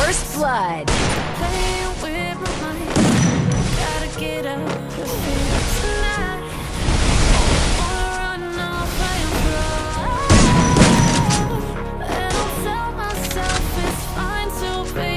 First blood. Playing with my mind. Gotta get up to feel tonight. Wanna run off and fly. And I'll tell myself it's fine to be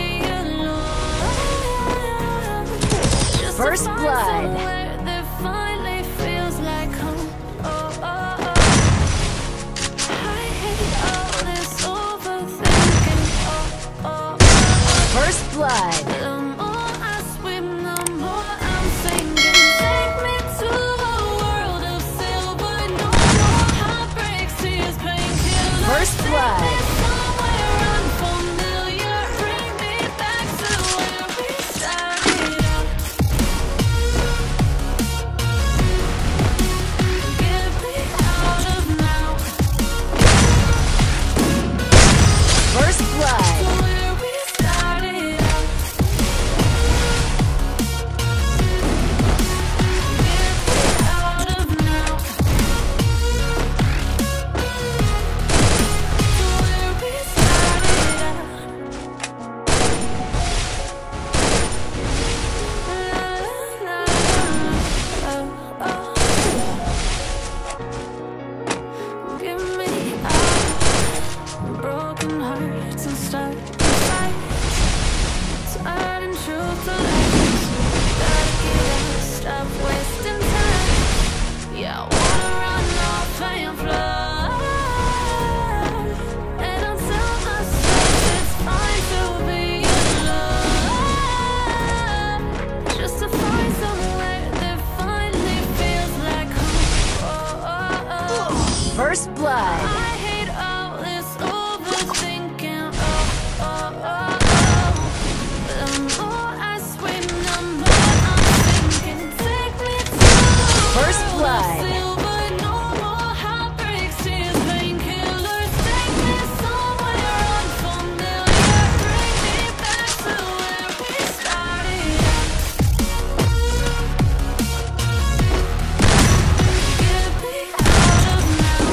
alone. Just First to find blood. somewhere that finally feels like home. Oh, oh, oh. I hate all this overthinking. Oh, oh, oh. First blood. The more I swim, the more I'm sinking. Take me to a world of silver. No more heartbreaks, tears, painkillers. First blood. Take me somewhere unfamiliar. Bring me back to where we started out. Get me out of now. First blood. Where we started out. Get me out of now. Where we started out. La, la, la, oh, oh. Give me out. Broken hearts and start fights. Turning truth to lies. Gotta get up, stop wasting time. Yeah, I wanna run off and fly. And I'll tell myself it's fine to be alone. Just to find somewhere that finally feels like home. Oh, oh, oh. First blood. I hate all this overthinking. Oh, oh, oh, oh. The more I swim, the more I'm sinking. Take me to First the blood. silver. No more heartbreaks, tears, painkillers. Take me somewhere unfamiliar. Bring me back to where we started out. Get me out of now.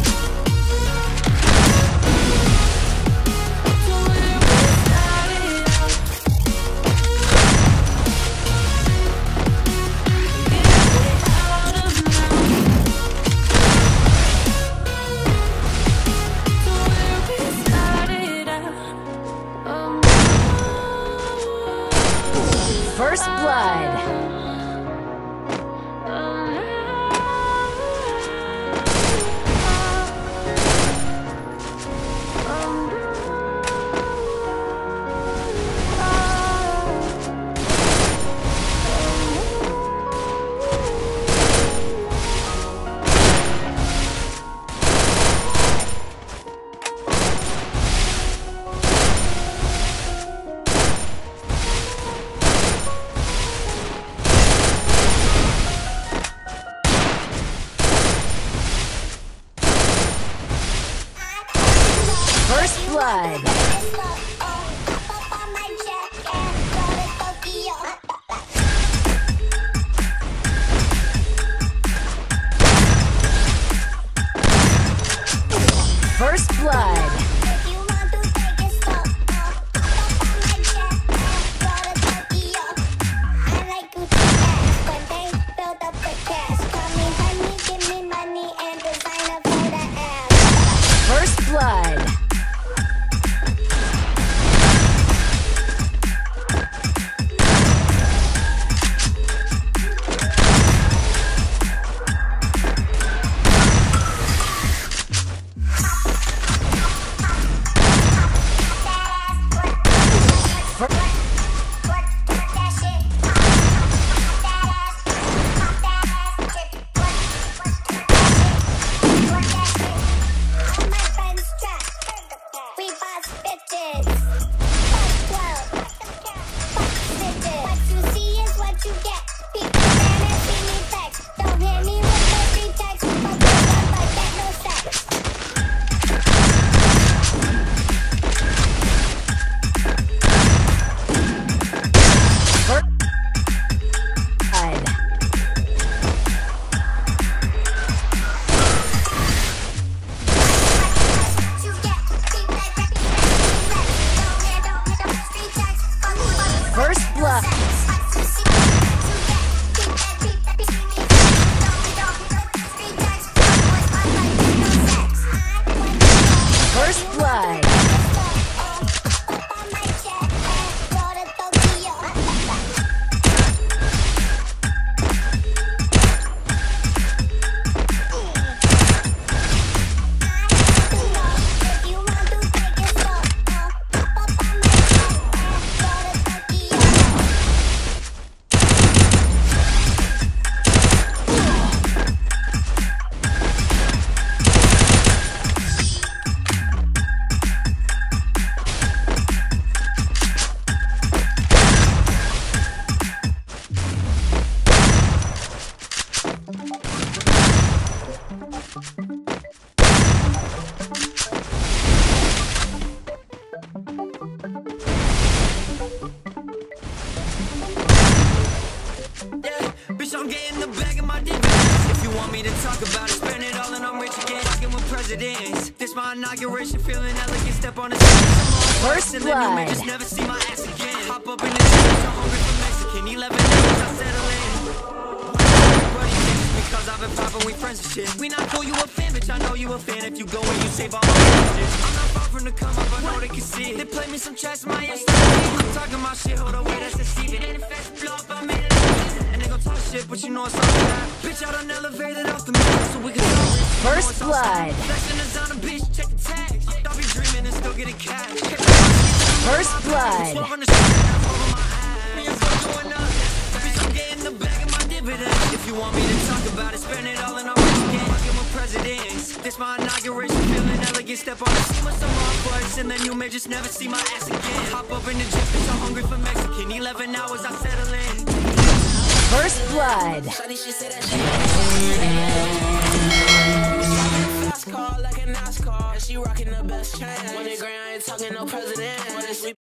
To where we started out. Get me out of now. To where we started out. First blood. presidents. This my inauguration, feeling elegant, step on the stage. First and then you may blood. just never see my ass again. Hop up in the gym, so hungry for Mexican. 11 hours, I settle in. Everybody thinks because I've been popping, we friends and shit. We not cool, you a fan, bitch, I know you a fan. If you go and you save all my shit. I'm not far from the come up, I know they can see it. They play me some tracks in my Instagram. I'm talking my shit, hold on, wait, that's deceiving. And if it's blow up, I made it. And they gon' talk shit, but you know it's all bad. Bitch, I done elevated off the map, so we can talk. First blood. Flexing is on a bitch, check the tags. I'll be dreaming and still getting cash. First blood. 12 on the street, I'm over my ass. Me and Flo going up. Bitch, I'm getting the bag of my dividends. If you want me to talk about it, spend it all in our weekend. Fucking with presidents. This my inauguration, feeling elegant. Step on the scene with some more buds, and then you may just never see my ass again. Hop up in the gym, bitch, I'm hungry for Mexican. 11 hours, I settle in. First blood. Fast car like a NASCAR, and she rocking the best chain. When they grand, I ain't talking no president.